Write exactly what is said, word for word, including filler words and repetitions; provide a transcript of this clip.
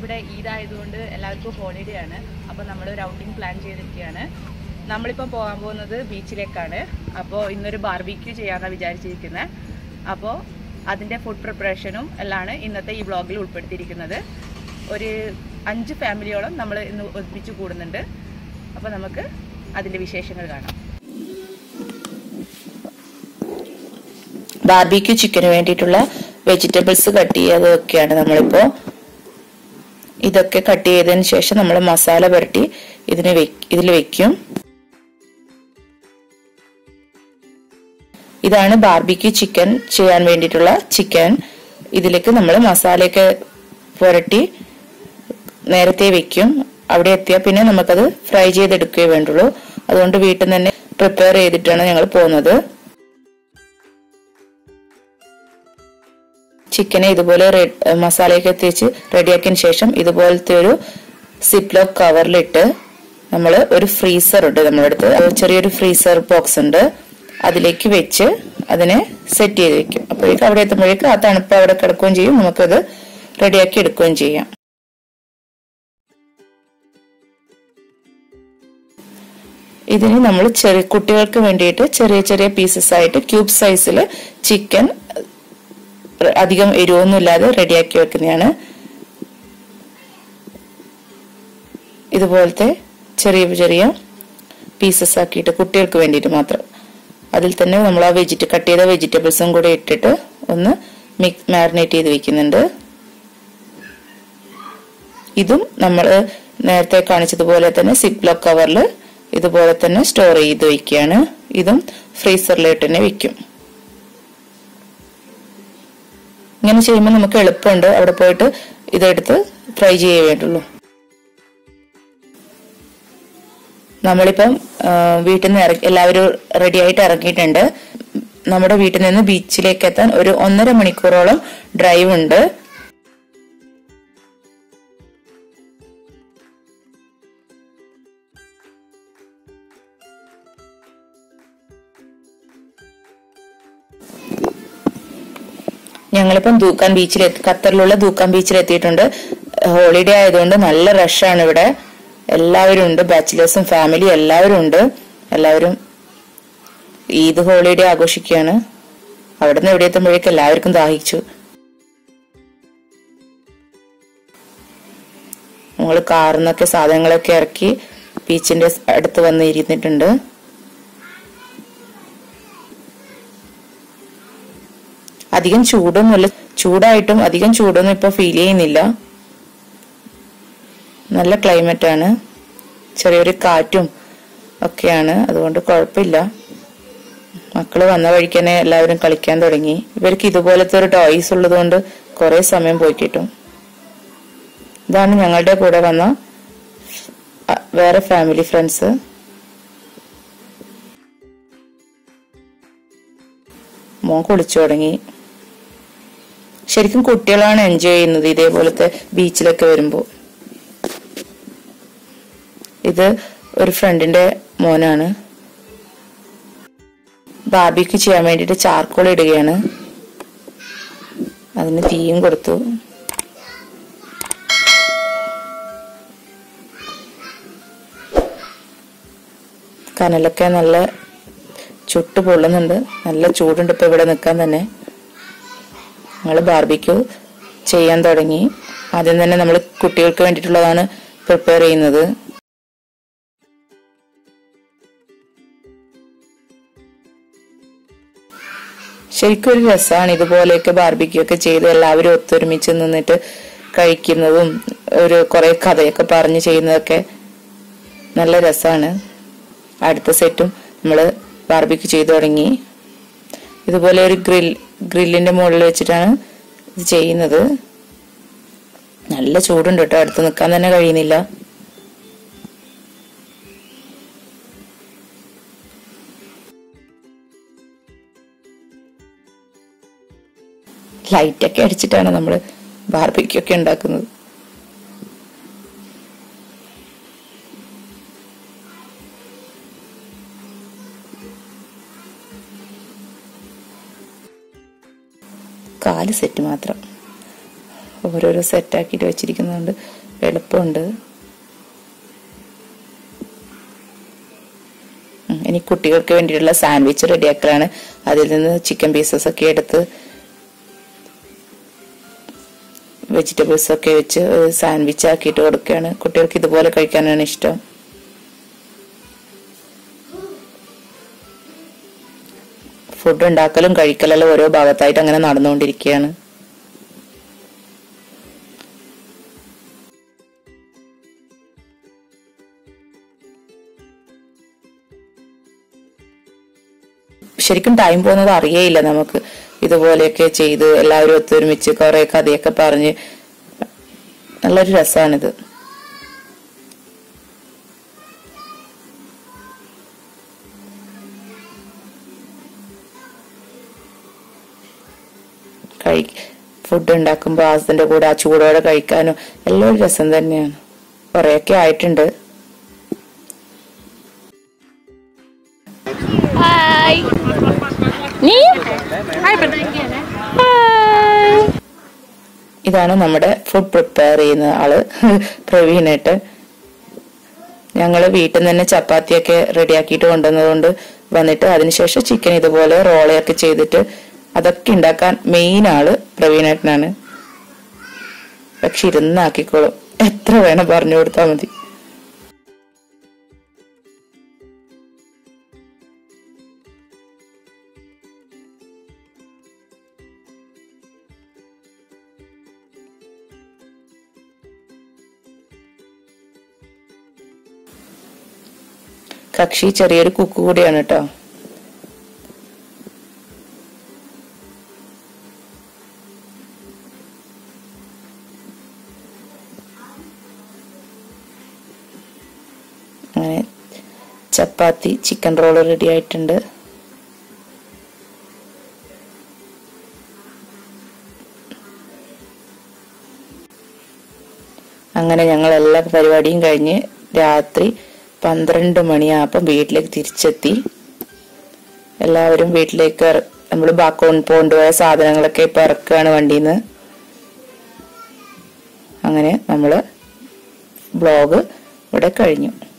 ഇവിടെ ഈദ് ആയതുകൊണ്ട് എല്ലാവർക്കും ഹോളിഡേ ആണ്. അപ്പോൾ നമ്മൾ ഒരു ഔട്ടിംഗ് പ്ലാൻ ചെയ്തിരിക്കുകയാണ്. നമ്മളിപ്പോൾ പോകാൻ പോകുന്നത് ബീച്ചിലേക്കാണ്. അപ്പോൾ ഇന്നൊരു ബാർബിക്യൂ ചെയ്യാമെന്നാണ് വിചാരിച്ചിരിക്കുന്നത്. അപ്പോൾ അതിൻ്റെ ഫുഡ് പ്രിപ്പറേഷനും എല്ലാമാണ് ഇന്നത്തെ ഈ വ്ളോഗിൽ ഉൾപ്പെടുത്തിയിരിക്കുന്നത്. ഒരു അഞ്ച് ഫാമിലിയോളം നമ്മൾ ഇന്ന് ഒരുമിച്ച് കൂടുന്നുണ്ട്. അപ്പോൾ നമുക്ക് അതിൻ്റെ വിശേഷങ്ങൾ കാണാം. ബാർബിക്യൂ ചിക്കന് വേണ്ടിയിട്ടുള്ള വെജിറ്റബിൾസ് കട്ട് ചെയ്തതൊക്കെയാണ് നമ്മളിപ്പോൾ. ഇതൊക്കെ കട്ട് ചെയ്തതിന് ശേഷം നമ്മൾ മസാല പുരട്ടി ഇതിന് ഇതിൽ വെക്കും. ഇതാണ് ബാർബിക്യൂ ചിക്കൻ ചെയ്യാൻ വേണ്ടിയിട്ടുള്ള ചിക്കൻ. ഇതിലേക്ക് നമ്മൾ മസാലയൊക്കെ പുരട്ടി നേരത്തെ വെക്കും. അവിടെ എത്തിയാൽ പിന്നെ നമുക്കത് ഫ്രൈ ചെയ്തെടുക്കുകയേ വേണ്ടുള്ളൂ. അതുകൊണ്ട് വീട്ടിൽ നിന്ന് തന്നെ പ്രിപ്പയർ ചെയ്തിട്ടാണ് ഞങ്ങൾ പോകുന്നത്. ചിക്കനെ ഇതുപോലെ മസാലയൊക്കെ തേച്ച് റെഡിയാക്കിയതിന് ശേഷം ഇതുപോലത്തെ ഒരു സിപ്പ് ലോക്ക് കവറിലിട്ട് നമ്മൾ ഒരു ഫ്രീസർ ഉണ്ട് നമ്മുടെ അടുത്ത്. ചെറിയൊരു ഫ്രീസർ ബോക്സ് ഉണ്ട്. അതിലേക്ക് വെച്ച് അതിനെ സെറ്റ് ചെയ്ത് വെക്കും. അപ്പോഴേക്കും അവിടെ എത്തുമ്പോഴേക്കും ആ തണുപ്പ് അവിടെ കിടക്കുകയും ചെയ്യും. നമുക്കത് റെഡിയാക്കി എടുക്കുകയും ചെയ്യാം. ഇതിന് നമ്മൾ ചെറിയ കുട്ടികൾക്ക് വേണ്ടിയിട്ട് ചെറിയ ചെറിയ പീസസ് ആയിട്ട് ക്യൂബ് സൈസിൽ ചിക്കൻ അധികം എരിവൊന്നും ഇല്ലാതെ റെഡിയാക്കി വെക്കുന്നതാണ്. ഇതുപോലത്തെ ചെറിയ ചെറിയ പീസസ് ആക്കിയിട്ട് കുട്ടികൾക്ക് വേണ്ടിയിട്ട് മാത്രം. അതിൽ തന്നെ നമ്മൾ ആ വെജിറ്റ കട്ട് ചെയ്ത വെജിറ്റബിൾസും കൂടെ ഇട്ടിട്ട് ഒന്ന് മിക്സ് മാരിനേറ്റ് ചെയ്ത് വെക്കുന്നുണ്ട്. ഇതും നമ്മൾ നേരത്തെ കാണിച്ചതുപോലെ തന്നെ സിപ്പ് ലോക്ക് കവറിൽ ഇതുപോലെ തന്നെ സ്റ്റോർ ചെയ്ത് വെക്കുകയാണ്. ഇതും ഫ്രീസറിലിട്ട് തന്നെ വെക്കും. ഇങ്ങനെ ചെയ്യുമ്പോൾ നമുക്ക് എളുപ്പമുണ്ട്. അവിടെ പോയിട്ട് ഇതെടുത്ത് ഫ്രൈ ചെയ്യേ വേണ്ടുള്ളൂ. നമ്മളിപ്പം വീട്ടിൽ നിന്ന് ഇറങ്ങി എല്ലാവരും റെഡി ആയിട്ട് ഇറങ്ങിയിട്ടുണ്ട്. നമ്മുടെ വീട്ടിൽ നിന്ന് ബീച്ചിലേക്ക് എത്താൻ ഒരു ഒന്നര മണിക്കൂറോളം ഡ്രൈവ് ഉണ്ട്. ഞങ്ങളിപ്പം ദൂക്കാൻ ബീച്ചിലെത്തി ഖത്തറിലുള്ള ദൂക്കാൻ ബീച്ചിലെത്തിയിട്ടുണ്ട്. ഹോളിഡേ ആയതുകൊണ്ട് നല്ല റഷാണ് ഇവിടെ. എല്ലാവരും ഉണ്ട്, ബാച്ചിലേഴ്സും ഫാമിലി എല്ലാവരും ഉണ്ട്. എല്ലാവരും ഈദ് ഹോളിഡേ ആഘോഷിക്കുകയാണ്. അവിടെ നിന്ന് എവിടെ എത്തുമ്പോഴേക്കും എല്ലാവർക്കും ദാഹിച്ചു. നമ്മൾ കാറിൽ നിന്നൊക്കെ സാധനങ്ങളൊക്കെ ഇറക്കി ബീച്ചിന്റെ അടുത്ത് വന്ന് ഇരുന്നിട്ടുണ്ട്. അധികം ചൂടൊന്നുമില്ല. ചൂടായിട്ടും അധികം ചൂടൊന്നും ഇപ്പൊ ഫീൽ ചെയ്യുന്നില്ല. നല്ല ക്ലൈമറ്റ് ആണ്. ചെറിയൊരു കാറ്റും ഒക്കെയാണ്. അതുകൊണ്ട് കുഴപ്പമില്ല. മക്കള് വന്ന വഴിക്ക് തന്നെ എല്ലാവരും കളിക്കാൻ തുടങ്ങി. ഇവർക്ക് ഇതുപോലത്തെ ഒരു ടോയ്സ് ഉള്ളത് കൊണ്ട് കുറെ സമയം പോയി കിട്ടും. ഇതാണ് ഞങ്ങളുടെ കൂടെ വന്ന വേറെ ഫാമിലി ഫ്രണ്ട്സ്. മോൻ കുളിച്ചു തുടങ്ങി. ശരിക്കും കുട്ടികളാണ് എൻജോയ് ചെയ്യുന്നത് ഇതേപോലത്തെ ബീച്ചിലൊക്കെ വരുമ്പോ. ഇത് ഒരു ഫ്രണ്ടിന്റെ മോനാണ്. ബാർബിക്യൂ ചെയ്യാൻ വേണ്ടിട്ട് ചാർക്കോൾ ഇടുകയാണ്. അതിന് തീയും കൊടുത്തു. കനലൊക്കെ നല്ല ചുട്ടു പൊള്ളുന്നുണ്ട്. നല്ല ചൂടുണ്ട് ഇപ്പൊ ഇവിടെ നിൽക്കാൻ തന്നെ. ഞങ്ങൾ ബാർബിക്യൂ ചെയ്യാൻ തുടങ്ങി. ആദ്യം തന്നെ നമ്മൾ കുട്ടികൾക്ക് വേണ്ടിയിട്ടുള്ളതാണ് പ്രിപ്പയർ ചെയ്യുന്നത്. ശരിക്കും ഒരു രസമാണ് ഇതുപോലെയൊക്കെ ബാർബിക്യൂ ഒക്കെ ചെയ്ത് എല്ലാവരും ഒത്തൊരുമിച്ച് നിന്നിട്ട് കഴിക്കുന്നതും ഒരു കുറെ കഥയൊക്കെ പറഞ്ഞ് ചെയ്യുന്നതൊക്കെ നല്ല രസമാണ്. അടുത്ത സെറ്റും നമ്മള് ബാർബിക്യൂ ചെയ്തു തുടങ്ങി. ഇതുപോലെ ഒരു ഗ്രിൽ ഗ്രില്ലിന്റെ മുകളിൽ വെച്ചിട്ടാണ് ഇത് ചെയ്യുന്നത്. നല്ല ചൂടുണ്ട് കേട്ടോ. അടുത്ത് നിൽക്കാൻ തന്നെ കഴിയുന്നില്ല. ലൈറ്റൊക്കെ അടിച്ചിട്ടാണ് നമ്മൾ ബാർബിക്യൂ ഒക്കെ ഉണ്ടാക്കുന്നത്. കാല് സെറ്റ് മാത്രം. ഓ ഓരോരോ സെറ്റാക്കിയിട്ട് വെച്ചിരിക്കുന്നതുകൊണ്ട് എളുപ്പമുണ്ട്. ഇനി കുട്ടികൾക്ക് വേണ്ടിയിട്ടുള്ള സാൻഡ്വിച്ച് റെഡിയാക്കലാണ്. അതിൽ നിന്ന് ചിക്കൻ പീസസ് ഒക്കെ എടുത്ത് വെജിറ്റബിൾസ് ഒക്കെ വെച്ച് സാൻഡ്വിച്ച് ആക്കിയിട്ട് കൊടുക്കുകയാണ്. കുട്ടികൾക്ക് ഇതുപോലെ കഴിക്കാനാണ് ഇഷ്ടം. ഫുഡ് ഉണ്ടാക്കലും കഴിക്കലെല്ലാം ഓരോ ഭാഗത്തായിട്ട് അങ്ങനെ നടന്നുകൊണ്ടിരിക്കുകയാണ്. ശരിക്കും ടൈം പോകുന്നത് അറിയേയില്ല നമുക്ക്. ഇതുപോലെയൊക്കെ ചെയ്ത് എല്ലാവരും ഒത്തൊരുമിച്ച് കുറെ കഥയൊക്കെ പറഞ്ഞ് നല്ലൊരു രസമാണിത്. കഴി ഫുഡ് ഉണ്ടാക്കുമ്പോൾ ഹസ്ബൻഡിന്റെ കൂടെ ആ ചൂടോടെ കഴിക്കാനും എല്ലാം ഒരു രസം തന്നെയാണ്. കുറെയൊക്കെ ആയിട്ടുണ്ട്. ഇതാണ് നമ്മുടെ ഫുഡ് പ്രിപ്പയർ ചെയ്യുന്ന ആള്, പ്രവീണേട്ടൻ. ഞങ്ങള് വീട്ടിൽ നിന്ന് തന്നെ ചപ്പാത്തിയൊക്കെ റെഡിയാക്കിയിട്ട് കൊണ്ടുവന്നതുകൊണ്ട് വന്നിട്ട് അതിനുശേഷം ചിക്കൻ ഇതുപോലെ റോളയൊക്കെ ചെയ്തിട്ട് അതൊക്കെ ഉണ്ടാക്കാൻ മെയിൻ ആള് പ്രവീണേട്ടനാണ്. പക്ഷെ ഇരുന്നാക്കിക്കോളും, എത്ര വേണം പറഞ്ഞു കൊടുത്താൽ മതി. കക്ഷി ചെറിയൊരു കുക്ക് കൂടിയാണ് കേട്ടോ. അങ്ങനെ ചപ്പാത്തി ചിക്കൻ റോൾ റെഡി ആയിട്ടുണ്ട്. അങ്ങനെ ഞങ്ങൾ എല്ലാ പരിപാടിയും കഴിഞ്ഞ് രാത്രി പന്ത്രണ്ട് മണിയാകുമ്പം വീട്ടിലേക്ക് തിരിച്ചെത്തി. എല്ലാവരും വീട്ടിലേക്ക് നമ്മൾ ബാക്കി കൊണ്ടുപോയ സാധനങ്ങളൊക്കെ ഇപ്പം ഇറക്കുകയാണ് വണ്ടിയിൽ നിന്ന്. അങ്ങനെ നമ്മൾ വ്ലോഗ് ഇവിടെ കഴിഞ്ഞു.